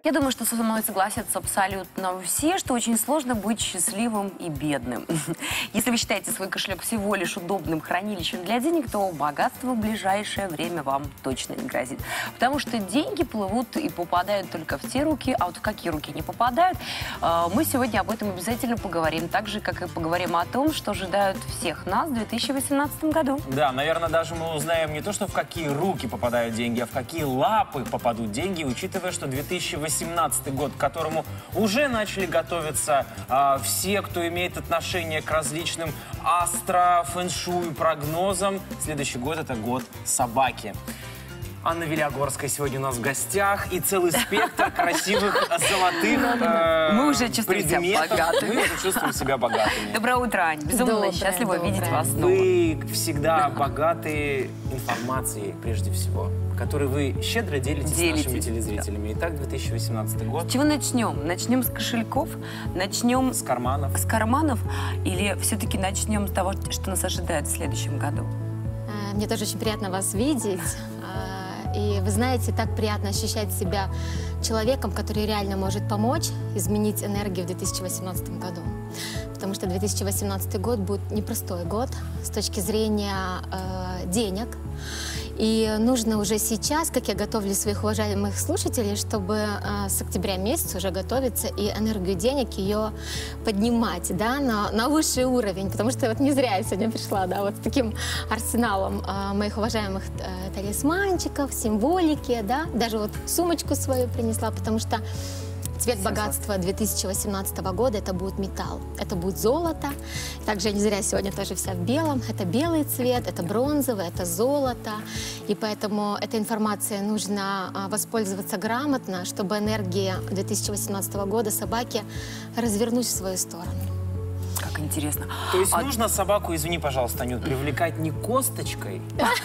Я думаю, что со мной согласятся абсолютно все, что очень сложно быть счастливым и бедным. Если вы считаете свой кошелек всего лишь удобным хранилищем для денег, то богатство в ближайшее время вам точно не грозит. Потому что деньги плывут и попадают только в те руки, а вот в какие руки не попадают, мы сегодня об этом обязательно поговорим. Так же, как и поговорим о том, что ожидают всех нас в 2018 году. Да, наверное, даже мы узнаем не то, что в какие руки попадают деньги, а в какие лапы попадут деньги, учитывая, что 2018 год, к которому уже начали готовиться все, кто имеет отношение к различным астро, фэншуй, прогнозам. Следующий год – это год собаки. Анна Вилягорская сегодня у нас в гостях. И целый спектр красивых золотых Мы уже чувствуем себя богатыми. Мы уже чувствуем себя богатыми. Доброе утро, Ань. Безумно счастлива видеть вас снова. Вы всегда богаты информацией, прежде всего, которой вы щедро делитесь с нашими телезрителями. Итак, 2018 год. С чего начнем? Начнем с кошельков? Начнем с карманов? С карманов? Или все-таки начнем с того, что нас ожидает в следующем году? Мне тоже очень приятно вас видеть. И вы знаете, так приятно ощущать себя человеком, который реально может помочь изменить энергию в 2018 году. Потому что 2018 год будет непростой год с точки зрения денег. И нужно уже сейчас, как я готовлю своих уважаемых слушателей, чтобы с октября месяца уже готовиться и энергию денег ее поднимать, да, на высший уровень. Потому что вот не зря я сегодня пришла, да, вот с таким арсеналом моих уважаемых талисманчиков, символики, да, даже вот сумочку свою принесла, потому что цвет богатства 2018 года – это будет металл, это будет золото. Также я не зря сегодня тоже вся в белом. Это белый цвет, это бронзовый, это золото. И поэтому этой информацией нужно воспользоваться грамотно, чтобы энергия 2018 года собаки развернуть в свою сторону. Как интересно. То есть нужно собаку, извини, пожалуйста, Анют, привлекать не косточкой,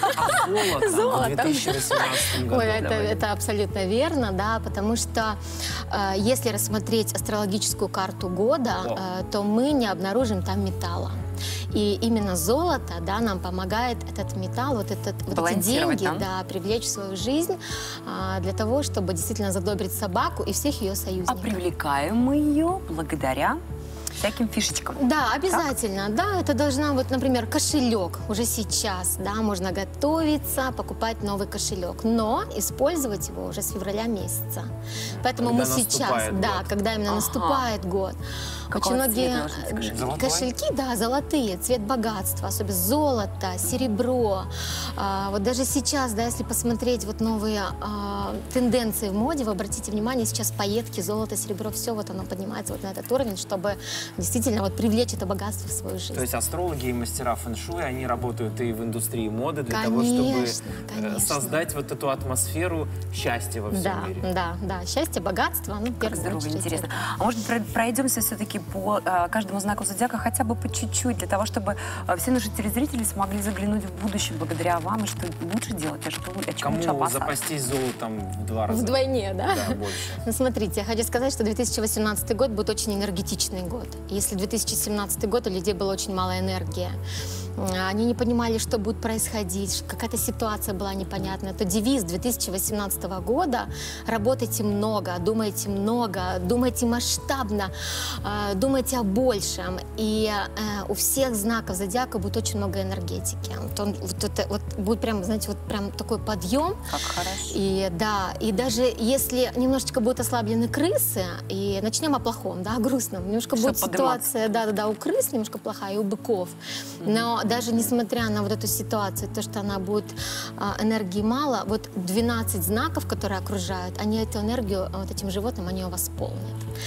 а золотом в 2018 году. Ой, это абсолютно верно, да, потому что если рассмотреть астрологическую карту года, то мы не обнаружим там металла. И именно золото, да, нам помогает этот металл, вот эти деньги, да, привлечь в свою жизнь для того, чтобы действительно задобрить собаку и всех ее союзников. А привлекаем мы ее благодаря всяким фишечкам. Да, обязательно. Так? Да, это должна, вот, например, кошелек. Уже сейчас, да, можно готовиться, покупать новый кошелек, но использовать его уже с февраля месяца. Поэтому когда мы сейчас, да, когда именно наступает год. Какого очень многие кошельки, да, золотые, цвет богатства, особенно золото, серебро. Вот даже сейчас, да, если посмотреть вот новые тенденции в моде, вы обратите внимание, сейчас пайетки, золото, серебро, все вот оно поднимается вот на этот уровень, чтобы действительно вот привлечь это богатство в свою жизнь. То есть астрологи и мастера фэн-шуй, они работают и в индустрии моды для того, чтобы создать вот эту атмосферу счастья во всем мире. Да, счастье, богатство, ну, в первую очередь. Интересно. А может, пройдемся все-таки по каждому знаку зодиака хотя бы по чуть-чуть, для того, чтобы все наши телезрители смогли заглянуть в будущее благодаря вам, и что лучше делать, а что лучше опасаться. Кому запастись золотом в 2 раза? Вдвойне, да? Да, больше. Ну, смотрите, я хочу сказать, что 2018 год будет очень энергетичный год. Если 2017 год у людей была очень мало энергии, они не понимали, что будет происходить, какая-то ситуация была непонятная, то девиз 2018 года – работайте много, думайте масштабно, думайте о большем. И у всех знаков зодиака будет очень много энергетики. Вот будет прям, знаете, вот прям такой подъем. Как хорошо. И да, и даже если немножечко будут ослаблены крысы, и начнем о плохом, да, о грустном, немножко будет ситуация, да, у крыс немножко плохая, и у быков. Но даже несмотря на вот эту ситуацию, то, что она будет энергии мало, вот 12 знаков, которые окружают, они эту энергию вот этим животным, они ее восполнят.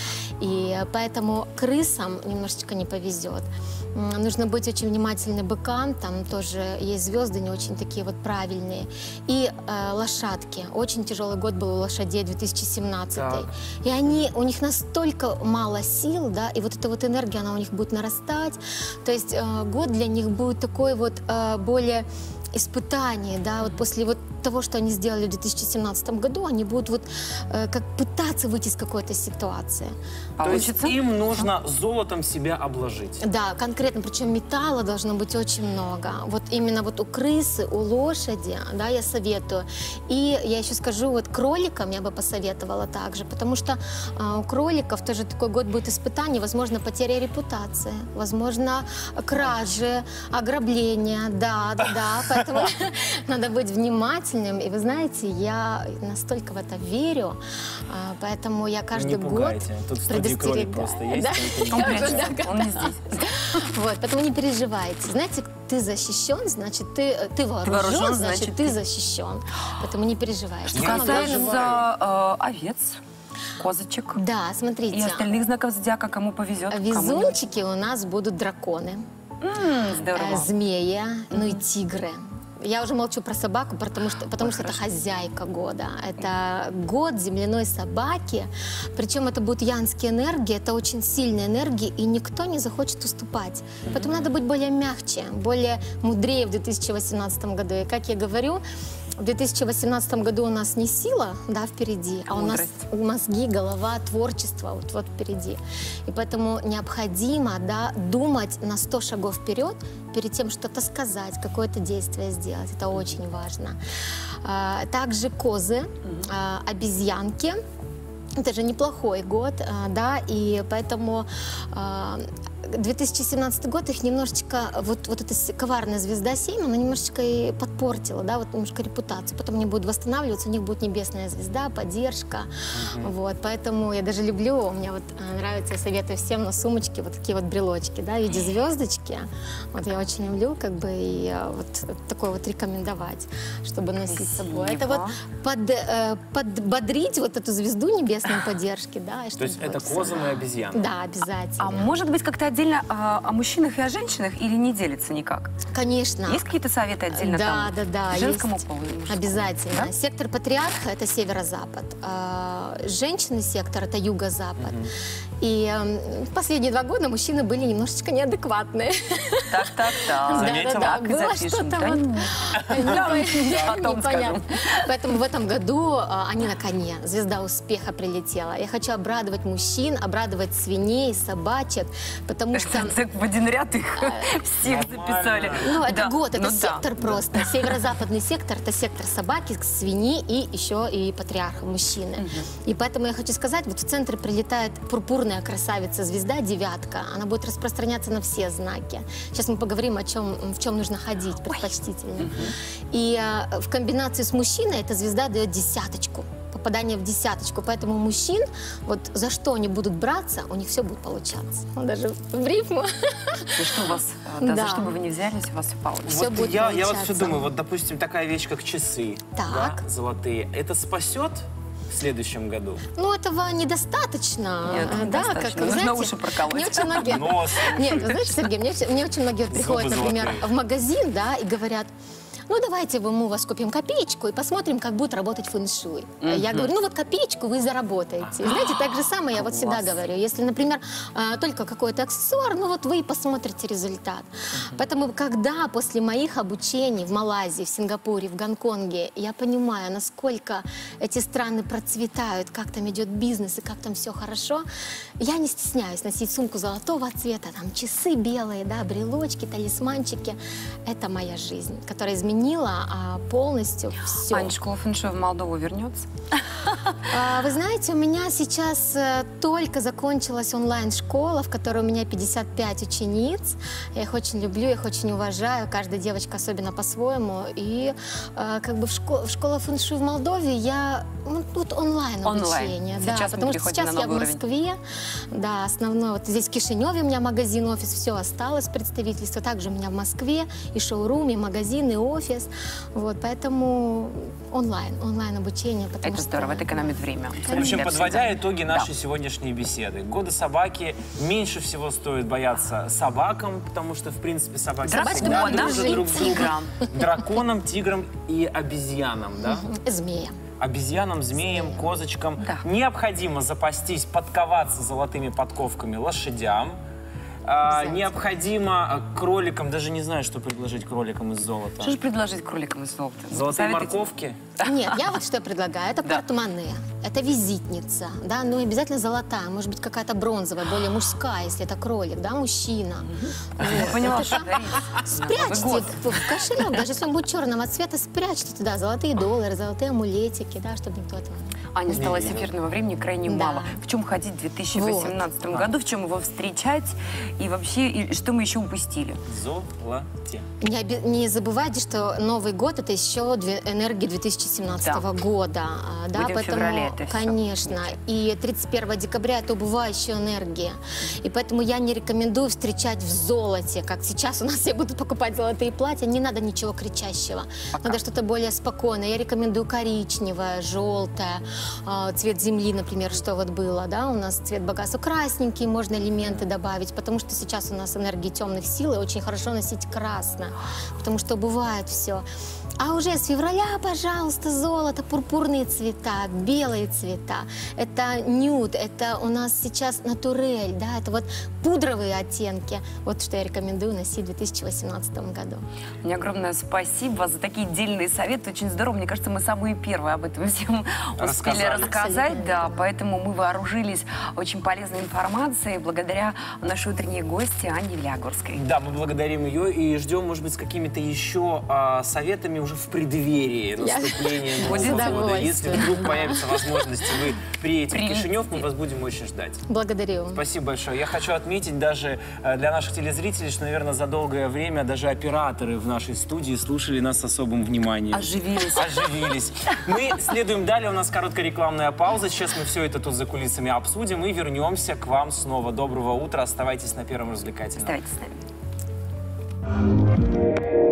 И поэтому крысам немножечко не повезет. Нужно быть очень внимательным быкам, там тоже есть звезды не очень такие вот правильные. И лошадки. Очень тяжелый год был у лошадей 2017. Так. И у них настолько мало сил, да, и вот эта вот энергия, она у них будет нарастать. То есть год для них будет такой вот более испытание, да, вот после вот того, что они сделали в 2017 году, они будут вот как пытаться выйти из какой-то ситуации. То есть Получится? им нужно золотом себя обложить. Да, конкретно, причем металла должно быть очень много. Вот именно вот у крысы, у лошади, да, я советую. И я еще скажу, вот кроликам я бы посоветовала также, потому что у кроликов тоже такой год будет испытаний, возможно, потеря репутации, возможно, кражи, ограбления, да, поэтому надо быть внимательным. И вы знаете, я настолько в это верю, поэтому я каждый год пугайте. Тут в студии кролик просто есть. Да? Он прячется, он не здесь. Вот, поэтому не переживайте. Знаете, ты защищен, значит, ты вооружен, вооружен, значит, ты защищен. Поэтому не переживай. Что Я касается овец, козочек Да, смотрите. и остальных знаков зодиака, кому повезет, кому нет. Везунчики у нас будут драконы, Здорово. змеи, ну и тигры. Я уже молчу про собаку, потому что это хозяйка года. Это год земляной собаки. Причем это будут янские энергии, это очень сильные энергии, и никто не захочет уступать. Поэтому надо быть более мягче, более мудрее в 2018 году. И как я говорю, в 2018 году у нас не сила, да, впереди, а у нас мозги, голова, творчество вот впереди. И поэтому необходимо, да, думать на 100 шагов вперед, перед тем что-то сказать, какое-то действие сделать. Это очень важно. Также козы, обезьянки. Это же неплохой год, да, и поэтому 2017 год их немножечко, вот эта коварная звезда 7, она немножечко и подпортила, да, вот немножко репутацию. Потом они будут восстанавливаться, у них будет небесная звезда, поддержка, вот, поэтому я даже люблю, мне вот нравится, я советую всем на сумочке вот такие вот брелочки, да, в виде звездочки, вот я очень люблю, как бы, и вот такое вот рекомендовать, чтобы носить с собой. Это вот подбодрить вот эту звезду небесной поддержки, да. И То есть это козам и обезьянам? Да, обязательно. А может быть, как-то отдельно о мужчинах и о женщинах или не делится никак? Конечно. Есть какие-то советы отдельно там? Да, Женскому есть. полу или мужскому? Обязательно. Да? Сектор патриарха – это северо-запад. Женщины сектор – это юго-запад. И последние 2 года мужчины были немножечко неадекватные. Так. Заметила? Да, Так, и было запишем. что-то Да, вот потом непонятно. Поэтому в этом году они на коне. Звезда успеха прилетела. Я хочу обрадовать мужчин, обрадовать свиней, собачек, потому что... Так в один ряд их всех записали. Ну, это Да, год, это ну да. сектор просто. Северо-западный сектор – это сектор собаки, свиньи и еще и патриарха, мужчины. И поэтому я хочу сказать, вот в центр прилетает пурпурная красавица-звезда, 9. Она будет распространяться на все знаки. Сейчас мы поговорим о чем, в чем нужно ходить предпочтительно. И в комбинации с мужчиной эта звезда дает 10. Попадание в 10. Поэтому мужчин, вот за что они будут браться, у них все будет получаться. Даже в рифму. И что у вас, Да. за что бы вы ни взялись, у вас все получится. Всё Вот будет я вот все получаться. думаю, вот, допустим, такая вещь, как часы, Так. да, золотые, это спасет в следующем году? Ну, этого недостаточно. Нет, Да, недостаточно. как, Нужно знаете, уши проколоть. мне очень многие... Нос. Нет, вы знаете, Сергей, мне очень многие вот приходят, Зубы например, золотые. в магазин, да, и говорят: ну, давайте мы у вас купим копеечку и посмотрим, как будет работать фэн-шуй. Я говорю, ну, вот копеечку вы заработаете. И знаете, так же самое я вот всегда говорю. Если, например, только какой-то аксессуар, ну, вот вы и посмотрите результат. Поэтому, когда после моих обучений в Малайзии, в Сингапуре, в Гонконге, я понимаю, насколько эти страны процветают, как там идет бизнес и как там все хорошо, я не стесняюсь носить сумку золотого цвета, там часы белые, да, брелочки, талисманчики. Это моя жизнь, которая изменила полностью все. Аня, школа фэн-шуй в Молдову вернется? Вы знаете, у меня сейчас только закончилась онлайн-школа, в которой у меня 55 учениц. Я их очень люблю, я их очень уважаю. Каждая девочка особенно по-своему. И как бы в школа фэн-шуй в Молдове я... Ну, тут онлайн обучение. Да, Сейчас мы потому что переходим сейчас на я в новый уровень. Москве. Да, основной. Вот здесь в Кишиневе у меня магазин, офис, все осталось, представительство. Также у меня в Москве и шоурум, и магазин, и офис. Вот, поэтому онлайн обучение. Это здорово, это экономит время. В общем, Для подводя всегда. итоги нашей сегодняшней беседы. Года собаки. Меньше всего стоит бояться собакам, потому что, в принципе, собаки всегда Драконам дружат и друг с другом. тиграм. Драконам, тиграм и обезьянам, да? Змея. Обезьянам, змеям, козочкам Да. необходимо запастись, подковаться золотыми подковками лошадям. Обязательно. необходимо кроликам, даже не знаю, что предложить кроликам из золота. Что же предложить кроликам из золота? Золотые Посоветуйте. морковки? Нет, я вот что предлагаю. Это портмоне, это визитница, да, но обязательно золотая, может быть, какая-то бронзовая, более мужская, если это кролик, да, мужчина. Я поняла, что говорить. Спрячьте Новый год. в кошелек, даже если он будет черного цвета, спрячьте туда золотые доллары, золотые амулетики, да, чтобы никто этого не... Аня, осталось эфирного времени крайне Да. мало. В чем ходить в 2018 году, в чем его встречать и вообще, и что мы еще упустили? Золоте. Не забывайте, что Новый год — это еще энергия 2017 года. Да, Будем в феврале это всё. конечно. И 31 декабря — это убывающая энергия. И поэтому я не рекомендую встречать в золоте, как сейчас у нас все будут покупать золотые платья. Не надо ничего кричащего. Надо что-то более спокойное. Я рекомендую коричневое, желтое, цвет земли, например, что вот было. Да? У нас цвет богатства красненький, можно элементы добавить, потому что сейчас у нас энергии темных сил, и очень хорошо носить красное, потому что бывает все. А уже с февраля, пожалуйста, золото, пурпурные цвета, белые цвета. Это нюд, это у нас сейчас натурель, да, это вот пудровые оттенки. Вот что я рекомендую носить в 2018 году. Мне огромное спасибо за такие дельные советы. Очень здорово. Мне кажется, мы самые первые об этом всем успели рассказать. Да, поэтому мы вооружились очень полезной информацией благодаря нашей утренней гости Анне Вилягорской. Да, мы благодарим ее и ждем, может быть, с какими-то еще советами уже в преддверии наступления Нового года. Если вдруг появится возможность, и вы приедете в Кишинев, мы вас будем очень ждать. Благодарю. Спасибо большое. Я хочу отметить даже для наших телезрителей, что, наверное, за долгое время даже операторы в нашей студии слушали нас с особым вниманием. Оживились. Оживились. Мы следуем далее. У нас короткая рекламная пауза. Сейчас мы все это тут за кулисами обсудим и вернемся к вам снова. Доброго утра. Оставайтесь на Первом развлекательном. Оставайтесь с нами.